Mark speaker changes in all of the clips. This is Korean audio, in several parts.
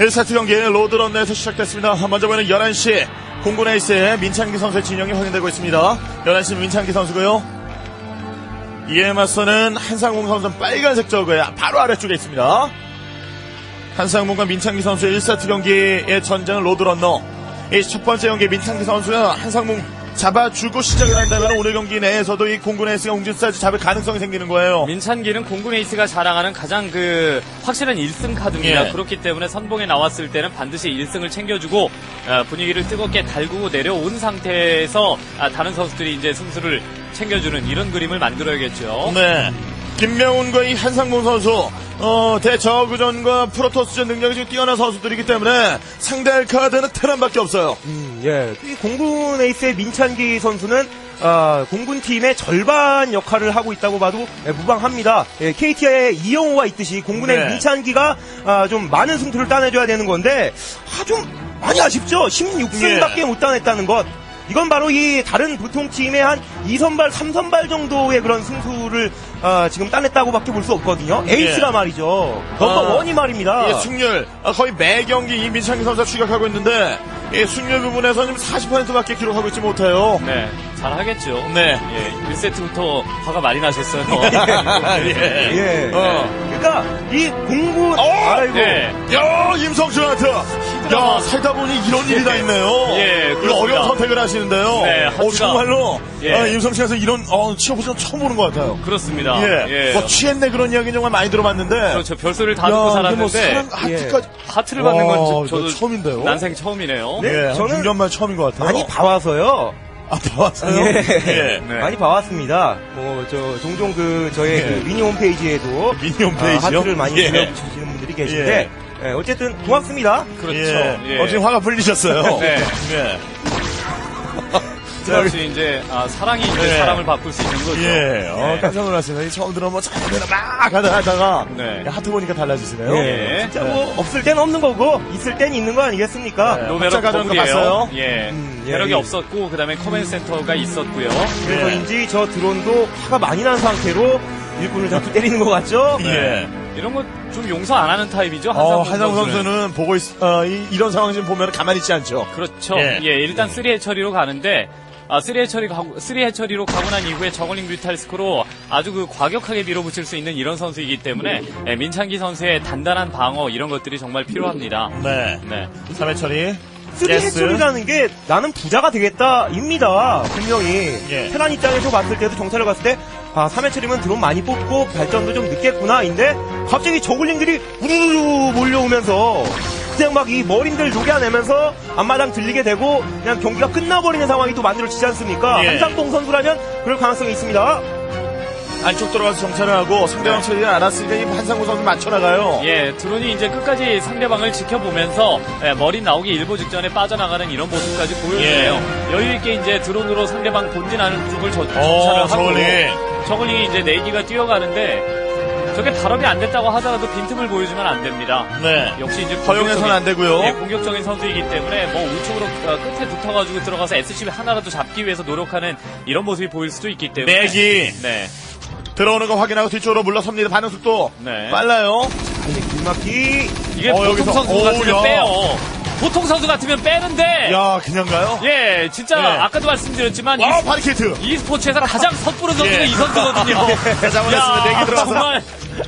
Speaker 1: 1세트 경기 로드런너에서 시작됐습니다. 먼저 보이는 11시 공군 에이스의 민찬기 선수의 진영이 확인되고 있습니다. 11시 민찬기 선수고요. 이에 맞서는 한상봉 선수는 빨간색 저그의 바로 아래쪽에 있습니다. 한상봉과 민찬기 선수의 1세트 경기의 전쟁은 로드런너. 이 첫 번째 경기 민찬기 선수가 한상봉 잡아주고 시작을 한다면 오늘 경기 내에서도 이 공군 에이스가 웅진스타즈 잡을 가능성이 생기는 거예요.
Speaker 2: 민찬기는 공군 에이스가 자랑하는 가장 확실한 1승 카드입니다.
Speaker 1: 예.
Speaker 2: 그렇기 때문에 선봉에 나왔을 때는 반드시 1승을 챙겨주고 분위기를 뜨겁게 달구고 내려온 상태에서 다른 선수들이 이제 승수를 챙겨주는 이런 그림을 만들어야겠죠.
Speaker 1: 네. 김명훈과 이 한상봉 선수 대저그전과 프로토스전 능력이 좀 뛰어난 선수들이기 때문에 상대할 카드는 테란밖에 없어요.
Speaker 3: 예. 이 공군 에이스의 민찬기 선수는 공군팀의 절반 역할을 하고 있다고 봐도 무방합니다. 예, KT의 이영호가 있듯이 공군의
Speaker 1: 네.
Speaker 3: 민찬기가 좀 많은 승투를 따내줘야 되는 건데 좀 많이 아쉽죠. 16승밖에
Speaker 1: 예.
Speaker 3: 못 따냈다는 것. 이건 바로 이 다른 보통 팀의 한 2선발, 3선발 정도의 그런 승수를 지금 따냈다고밖에 볼 수 없거든요. 에이스가
Speaker 1: 예.
Speaker 3: 말이죠. 넘버원이 말입니다.
Speaker 1: 이 승률 거의 매 경기 이 민찬기 선수가 추격하고 있는데 이 승률 부분에서 지금 40%밖에 기록하고 있지 못해요.
Speaker 2: 네, 잘하겠죠.
Speaker 1: 네.
Speaker 2: 예, 1세트부터 화가 많이 나셨어요.
Speaker 1: 예.
Speaker 3: 예. 그러니까 이 공군 아이고.
Speaker 2: 네.
Speaker 1: 야, 임성준한테 야, 살다 보니 이런 일이 다 있네요.
Speaker 2: 예,
Speaker 1: 이거
Speaker 2: 그렇습니다.
Speaker 1: 어려운 선택을 하시는데요.
Speaker 2: 네, 하트가-
Speaker 1: 정말로
Speaker 2: 예.
Speaker 1: 임성준에서 이런 취업을 처음 보는 것 같아요.
Speaker 2: 그렇습니다.
Speaker 1: 예. 뭐 취했네 그런 이야기 정말 많이 들어봤는데.
Speaker 2: 그렇죠. 별소리를 다 듣고
Speaker 1: 야, 이게 뭐
Speaker 2: 살았는데
Speaker 1: 사랑 하트까지.
Speaker 2: 하트를 받는 건
Speaker 1: 와,
Speaker 2: 저도
Speaker 1: 이거 처음인데요.
Speaker 2: 난생 처음이네요.
Speaker 3: 네.
Speaker 1: 예,
Speaker 3: 저는
Speaker 1: 6년 만 처음인 것 같아요.
Speaker 3: 많이 봐와서요.
Speaker 1: 봐왔어요?
Speaker 3: 예.
Speaker 1: 예.
Speaker 2: 네.
Speaker 3: 많이 봐왔습니다. 종종 저의
Speaker 1: 예.
Speaker 3: 그 미니 홈페이지에도
Speaker 1: 미니 홈페이지요?
Speaker 3: 하트를 많이
Speaker 1: 예.
Speaker 3: 보내주시는 분들이 계신데 어쨌든 고맙습니다.
Speaker 2: 그렇죠.
Speaker 1: 예. 지금 화가 풀리셨어요.
Speaker 2: 네.
Speaker 1: 예.
Speaker 2: 역시 이제 사랑이 이제
Speaker 1: 예.
Speaker 2: 사람을 바꿀 수 있는 거죠.
Speaker 1: 예. 깜짝 놀랐습니다. 처음 들어보면 처음에는 막 하다가
Speaker 2: 네.
Speaker 1: 하트 보니까 달라지시네요.
Speaker 2: 예.
Speaker 3: 진짜 뭐 없을 땐 없는 거고 있을 땐 있는 거 아니겠습니까?
Speaker 1: 네.
Speaker 2: 노메로
Speaker 1: 확장 가져온 거
Speaker 2: 거북이에요.
Speaker 1: 봤어요?
Speaker 2: 예.
Speaker 3: 예,
Speaker 2: 배럭이
Speaker 3: 예.
Speaker 2: 없었고 그다음에 커맨드 센터가 있었고요.
Speaker 3: 그래서인지 저 드론도 화가 많이 난 상태로 일꾼을 자꾸 때리는 것 같죠?
Speaker 1: 예.
Speaker 2: 이런 거 좀 용서 안 하는 타입이죠.
Speaker 1: 한상우 선수는 보고 이런 상황 좀 보면 가만히 있지 않죠.
Speaker 2: 그렇죠.
Speaker 1: 예.
Speaker 2: 예, 일단 3회 처리로 가는데 3회 처리로 가고 난 이후에 저글링 뮤탈스크로 아주 과격하게 밀어붙일 수 있는 이런 선수이기 때문에 민찬기 선수의 단단한 방어 이런 것들이 정말 필요합니다.
Speaker 1: 네.
Speaker 2: 네.
Speaker 1: 3회 처리.
Speaker 3: 쓰리 해처리라는 게 나는 부자가 되겠다입니다. 분명히
Speaker 1: 예.
Speaker 3: 테란 입장에서 봤을 때도 정찰을 갔을 때 3회 처리면 드론 많이 뽑고 발전도 좀 늦겠구나인데 갑자기 저글링들이 우르르 몰려오면서 그냥 막 이 머린들 녹여내면서 앞마당 들리게 되고 그냥 경기가 끝나버리는 상황이 또 만들어지지 않습니까?
Speaker 1: 예.
Speaker 3: 한상봉 선수라면 그럴 가능성이 있습니다.
Speaker 1: 안쪽 들어가서 정찰을 하고 상대방 처리를 안 왔으니까 이 한상우 선수 맞춰나가요.
Speaker 2: 예, 드론이 이제 끝까지 상대방을 지켜보면서 머리 나오기 일보 직전에 빠져나가는 이런 모습까지 보여주네요. 여유있게 이제 드론으로 상대방 본진 안을 쪽을 정찰을 하고 저글링이 이제 4기가 뛰어가는데 저게 발업이 안 됐다고 하더라도 빈틈을 보여주면 안 됩니다.
Speaker 1: 네.
Speaker 2: 역시 이제
Speaker 1: 허용해서는 안 되고요.
Speaker 2: 네, 공격적인 선수이기 때문에 뭐 우측으로 끝에 붙어가지고 들어가서 SCB 하나라도 잡기 위해서 노력하는 이런 모습이 보일 수도 있기 때문에
Speaker 1: 4기.
Speaker 2: 네.
Speaker 1: 들어오는 거 확인하고 뒤쪽으로 물러섭니다. 반응 속도
Speaker 2: 네.
Speaker 1: 빨라요.
Speaker 3: 길막기
Speaker 2: 이게 보통
Speaker 1: 여기서.
Speaker 2: 선수 같으면
Speaker 1: 야.
Speaker 2: 빼요. 보통 선수 같으면 빼는데
Speaker 1: 야, 그냥 가요?
Speaker 2: 예, 진짜
Speaker 1: 예.
Speaker 2: 아까도 말씀드렸지만
Speaker 1: 바리케이트.
Speaker 2: e스포츠에서 가장 섣부른 선수가
Speaker 1: 예.
Speaker 2: 이 선수거든요.
Speaker 1: 잡아냈습니다. 4기 들어가서.
Speaker 2: 정말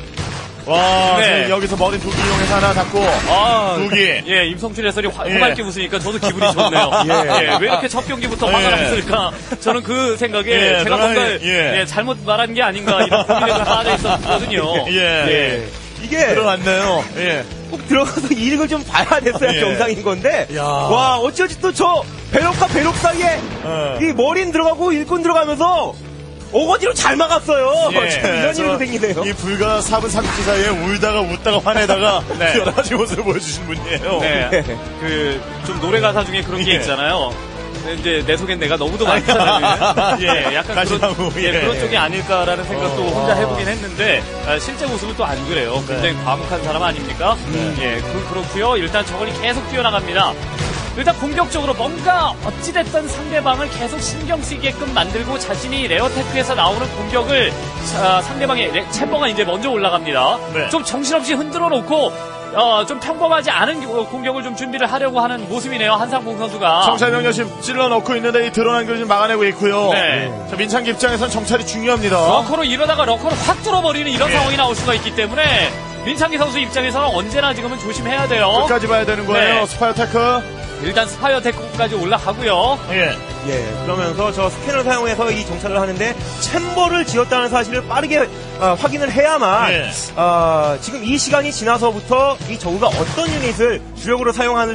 Speaker 1: 와,
Speaker 2: 네.
Speaker 1: 지금 여기서 머리 2기 이용해서 하나 잡고. 2기.
Speaker 2: 예, 임성춘 해설이
Speaker 1: 예.
Speaker 2: 활발하게 웃으니까 저도 기분이 좋네요. 예, 왜 이렇게 첫 경기부터 화가 났을까? 저는 그 생각에
Speaker 1: 예,
Speaker 2: 제가
Speaker 1: 저는,
Speaker 2: 뭔가
Speaker 1: 예.
Speaker 2: 잘못 말한 게 아닌가 이런 고민에 좀 빠져 있었거든요.
Speaker 1: 예.
Speaker 3: 이게
Speaker 1: 들어왔네요. 예.
Speaker 3: 꼭 들어가서 이익을 좀 봐야 됐어야
Speaker 1: 예.
Speaker 3: 정상인 건데
Speaker 1: 야.
Speaker 3: 와 어찌어찌 또 저 배럭과 배럭 사이에 이 머린 들어가고 일꾼 들어가면서 어거지로 잘 막았어요.
Speaker 1: 예.
Speaker 3: 이런 일도 생기네요.
Speaker 1: 이 불과 4분 30초 사이에 울다가 웃다가 화내다가
Speaker 2: 네.
Speaker 1: 여러 가지 모습을 보여주신 분이에요.
Speaker 2: 네. 좀 노래 가사 중에 그런 게
Speaker 1: 예.
Speaker 2: 있잖아요. 이제 내 속엔 내가 너무도 많잖아요. 예, 약간
Speaker 1: 가시나무,
Speaker 2: 그런,
Speaker 1: 예.
Speaker 2: 그런 쪽이 아닐까라는 생각도 혼자 해보긴 했는데 실제 모습은 또 안 그래요. 굉장히 과묵한 사람 아닙니까? 예, 그렇고요. 일단 저걸이 계속 뛰어나갑니다. 일단 공격적으로 뭔가 어찌됐든 상대방을 계속 신경 쓰게끔 만들고 자신이 레어테크에서 나오는 공격을 상대방의 챔버가 이제 먼저 올라갑니다.
Speaker 1: 네.
Speaker 2: 좀 정신없이 흔들어 놓고 좀 평범하지 않은 공격을 좀 준비를 하려고 하는 모습이네요. 한상봉 선수가.
Speaker 1: 정찰병력 지금 찔러 넣고 있는데 이 드러난 걸 지금 막아내고 있고요.
Speaker 2: 네.
Speaker 1: 자, 민창기 입장에서는 정찰이 중요합니다.
Speaker 2: 러커로 이러다가 러커로 확 뚫어버리는 이런
Speaker 1: 예.
Speaker 2: 상황이 나올 수가 있기 때문에 민창기 선수 입장에서는 언제나 지금은 조심해야 돼요.
Speaker 1: 끝까지 봐야 되는 거예요.
Speaker 2: 네.
Speaker 1: 스파이어 테크.
Speaker 2: 일단 스파이어 테크까지 올라가고요.
Speaker 1: 예.
Speaker 3: 예, 그러면서 저 스캔을 사용해서 이 정찰을 하는데 챔버를 지었다는 사실을 빠르게 확인을 해야만
Speaker 1: 예.
Speaker 3: 지금 이 시간이 지나서부터 이 저우가 어떤 유닛을 주력으로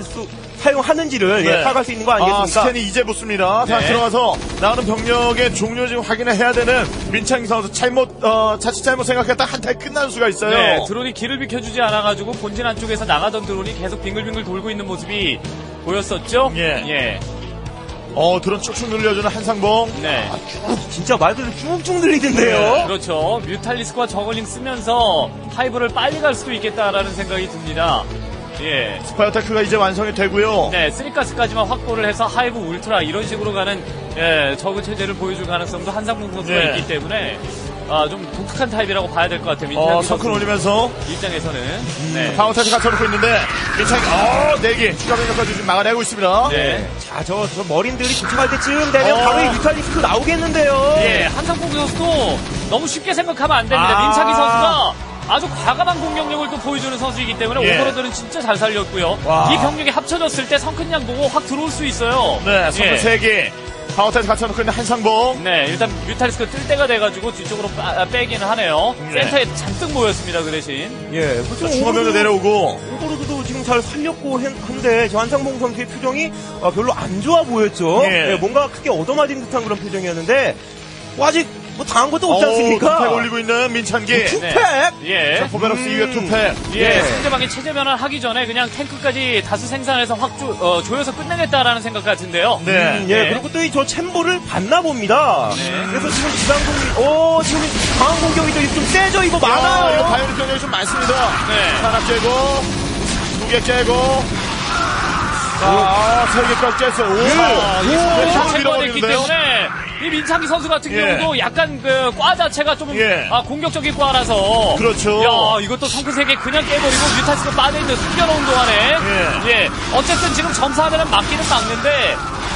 Speaker 3: 사용하는지를
Speaker 1: 네.
Speaker 3: 예, 파악할 수 있는 거 아니겠습니까?
Speaker 1: 스캔이 이제 붙습니다. 다
Speaker 2: 네.
Speaker 1: 들어가서 나오는 병력의 종료 지금 확인을 해야 되는 민창기 선수 자칫 잘못 생각했다 한타에 끝나는 수가 있어요.
Speaker 2: 네, 드론이 길을 비켜주지 않아가지고 본진 안쪽에서 나가던 드론이 계속 빙글빙글 돌고 있는 모습이 보였었죠.
Speaker 1: 예. 드론 쭉쭉 늘려주는 한상봉.
Speaker 2: 네.
Speaker 3: 진짜 말들이 쭉쭉 들리던데요.
Speaker 1: 네.
Speaker 2: 그렇죠. 뮤탈리스크와 저글링 쓰면서 하이브를 빨리 갈 수도 있겠다라는 생각이 듭니다. 예.
Speaker 1: 스파이어 테크가 이제 완성이 되고요.
Speaker 2: 네, 쓰리가스까지만 확보를 해서 하이브 울트라 이런 식으로 가는 저그 체제를 보여줄 가능성도 한상봉 선수가
Speaker 1: 네.
Speaker 2: 있기 때문에 좀 독특한 타입이라고 봐야 될 것 같아요. 민창기
Speaker 1: 성큰
Speaker 2: 선수
Speaker 1: 올리면서
Speaker 2: 입장에서는. 네.
Speaker 1: 방어타지 갖춰놓고 있는데 민창기 4개 추가 병력까지 지금 막아내고 있습니다.
Speaker 2: 네.
Speaker 3: 자, 저 머린들이 도착할 때쯤 되면 바로 이 뮤탈리스크 나오겠는데요.
Speaker 2: 예, 한상봉 선수도 너무 쉽게 생각하면 안 됩니다. 민창기 선수가 아주 과감한 공격력을 또 보여주는 선수이기 때문에
Speaker 1: 예.
Speaker 2: 오버로드는 진짜 잘 살렸고요.
Speaker 3: 와.
Speaker 2: 이 병력이 합쳐졌을 때 성큰양 보고 확 들어올 수 있어요.
Speaker 1: 네, 성큰
Speaker 2: 예.
Speaker 1: 3개. 방어타지 갖춰놓고 있는 한상봉.
Speaker 2: 네, 일단 뮤탈리스크 뜰 때가 돼가지고 뒤쪽으로 빼기는 하네요.
Speaker 1: 네.
Speaker 2: 센터에 잔뜩 모였습니다, 그 대신.
Speaker 3: 예, 그렇죠.
Speaker 1: 중화병도 내려오고.
Speaker 3: 오버로드도 지금 잘 살렸고 한데 저 한상봉 선수의 표정이 별로 안 좋아 보였죠.
Speaker 1: 예.
Speaker 3: 예, 뭔가 크게 얻어맞은 듯한 그런 표정이었는데 아직 뭐 당한 것도 없지 않습니까?
Speaker 1: 투팩 올리고 있는 민창기.
Speaker 3: 투팩!
Speaker 2: 예.
Speaker 1: 포베럭스 이후에 투팩.
Speaker 2: 예, 상대방이 체제 변환하기 전에 그냥 탱크까지 다수 생산해서 확 조여서 끝내겠다라는 생각 같은데요.
Speaker 1: 네.
Speaker 3: 예,
Speaker 2: 네.
Speaker 3: 그리고 또 이 저 챔버를 봤나 봅니다.
Speaker 2: 네.
Speaker 3: 그래서 지금 지상공이, 지금 강한 공격이 좀 세죠? 이거
Speaker 1: 이거
Speaker 3: 많아요.
Speaker 1: 바이오닉 병력이 좀 많습니다.
Speaker 2: 네.
Speaker 1: 하나 깨고, 2개 깨고. 자, 3개까지 깼어요.
Speaker 2: 이게
Speaker 1: 오,
Speaker 2: 다 체거가 됐기
Speaker 1: 밀어버리는데요?
Speaker 2: 때문에 이 민창기 선수 같은
Speaker 1: 예.
Speaker 2: 경우도 약간 그 과 자체가 좀
Speaker 1: 예.
Speaker 2: 공격적인 과라서
Speaker 1: 그렇죠.
Speaker 2: 야, 이것도 성큰 3개 그냥 깨버리고 뮤탈스가 빠져있는 숨겨놓은 동안에 예. 어쨌든 지금 점사하면 막기는 막는데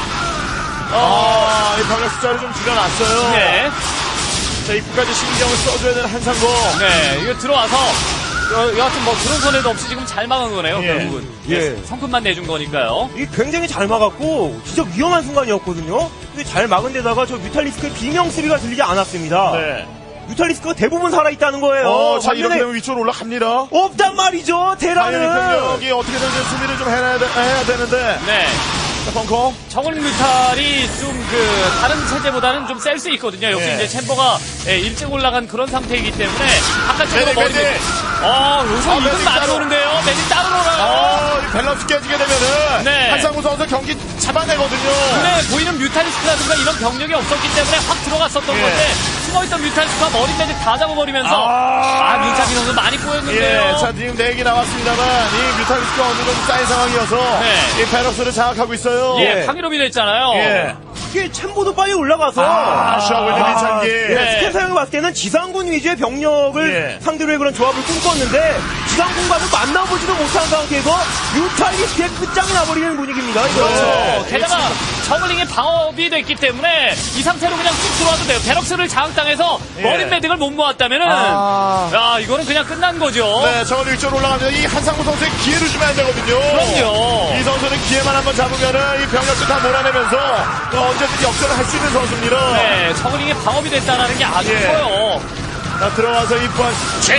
Speaker 1: 이 병력 숫자를 좀 줄여놨어요.
Speaker 2: 네.
Speaker 1: 자, 입구까지 신경을 써줘야 되는 한상봉.
Speaker 2: 네, 이거 들어와서 여하튼 뭐 그런 손해도 없이 지금 잘 막은 거네요,
Speaker 1: 예.
Speaker 2: 결국은.
Speaker 3: 예.
Speaker 2: 성큰만 내준 거니까요.
Speaker 3: 이게 굉장히 잘 막았고 진짜 위험한 순간이었거든요. 근데 잘 막은 데다가 저 뮤탈리스크의 비명 소리가 들리지 않았습니다.
Speaker 1: 네.
Speaker 3: 뮤탈리스크가 대부분 살아있다는 거예요.
Speaker 1: 자, 이렇게
Speaker 3: 반면에
Speaker 1: 되면 위쪽으로 올라갑니다.
Speaker 3: 없단 말이죠.
Speaker 1: 바이오닉
Speaker 3: 테라는.
Speaker 1: 병력이 어떻게든 이제 수비를 좀 해야 되는데.
Speaker 2: 네.
Speaker 1: 자, 벙커.
Speaker 2: 저글링 뮤탈이 좀 다른 체제보다는 좀 셀 수 있거든요. 역시
Speaker 1: 예.
Speaker 2: 이제 챔버가 일찍 올라간 그런 상태이기 때문에 바깥쪽으로
Speaker 1: 매직,
Speaker 2: 머리.
Speaker 1: 매직.
Speaker 2: 여기서 이건
Speaker 1: 매직
Speaker 2: 많이
Speaker 1: 따로.
Speaker 2: 오는데요. 매직 따로 놀아요.
Speaker 1: 이 밸런스 깨지게 되면은.
Speaker 2: 네.
Speaker 1: 한상봉 선수 경기 잡아내거든요.
Speaker 2: 눈에 보이는 뮤탈리스크라든가 이런 병력이 없었기 때문에 확 들어갔었던
Speaker 1: 예.
Speaker 2: 건데 숨어있던 뮤탈리스크가 머리 매직 다 잡아버리면서 민창기 선수 많이 꼬였는데요.
Speaker 1: 예, 자, 지금 4개 나왔습니다만, 이 뮤탈리스크가 어느 정도 쌓인 상황이어서,
Speaker 2: 네.
Speaker 1: 이 밸런스를 장악하고 있어요.
Speaker 2: 예, 파기로비 됐잖아요.
Speaker 1: 예.
Speaker 3: 이게 챔보도 빨리 올라가서
Speaker 1: 아쉬워하고 있는 민창기.
Speaker 3: 예, 스캔 사용해 봤을 때는 지상군 위주의 병력을
Speaker 1: 예.
Speaker 3: 상대로 의 그런 조합을 꿈꿨는데 지상군과는 만나보지도 못한 상태에서 뮤탈리스크의 끝장이 나버리는 분위기입니다. 이거.
Speaker 2: 그렇죠. 게다가 저글링이 방어비 됐기 때문에 이 상태로 그냥 쑥 들어와도 돼요. 베럭스를 장악당해서
Speaker 1: 예.
Speaker 2: 머린 매딩을 못 모았다면은 야, 이거는 그냥 끝난 거죠.
Speaker 1: 네, 저건 위쪽으로 올라갑니다. 이 한상무 선수의 기회를 주면 안 되거든요.
Speaker 2: 그럼요.
Speaker 1: 이 선수는 기회만 한번 잡으면은 이 병력들 다 몰아내면서 언제든지 역전을 할 수 있는 선수입니다.
Speaker 2: 네, 저글링이 방어비 됐다는 게 아주
Speaker 1: 예.
Speaker 2: 커요.
Speaker 1: 자, 들어와서 이번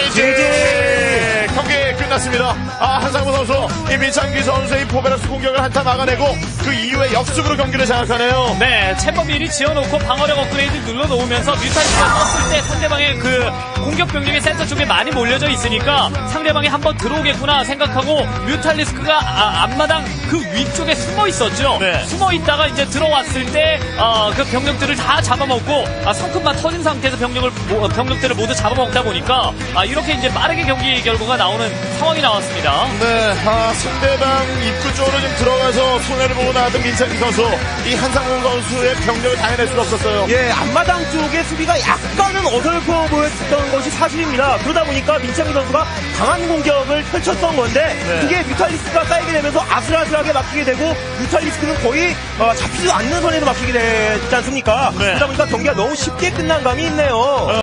Speaker 1: 제제 경기 끝났습니다. 한상무 선수, 이 민창기 선수의 포베럭스 공격을 한타 막아내고 그 이후에 역습으로 경기를 장악하네요.
Speaker 2: 네, 챔버 미리 지어놓고 방어력 업그레이드 눌러놓으면서 뮤탈리스크가 떴을 때 상대방의 그 공격 병력이 센터 쪽에 많이 몰려져 있으니까 상대방이 한번 들어오겠구나 생각하고 뮤탈리스크가 앞마당 그 위쪽에 숨어 있었죠.
Speaker 1: 네.
Speaker 2: 숨어 있다가 이제 들어왔을 때 그 병력들을 다 잡아먹고 성큼만 터진 상태에서 병력들을 모두 잡아먹다 보니까 이렇게 이제 빠르게 경기 결과가 나오는 상황이 나왔습니다.
Speaker 1: 네, 상대방 입구 쪽으로 좀 들어가서 손해를 보고 나왔던 민찬기 선수. 이 한상봉 선수의 병력을 다 해낼 수가 없었어요.
Speaker 3: 예, 앞마당 쪽의 수비가 약간은 어설퍼 보였던 것이 사실입니다. 그러다 보니까 민창기 선수가 강한 공격을 펼쳤던 건데
Speaker 1: 네.
Speaker 3: 그게 뮤탈리스크가 쌓이게 되면서 아슬아슬하게 막히게 되고 뮤탈리스크는 거의 잡히지도 않는 선에서 막히게 되지 않습니까?
Speaker 1: 네.
Speaker 3: 그러다 보니까 경기가 너무 쉽게 끝난 감이 있네요.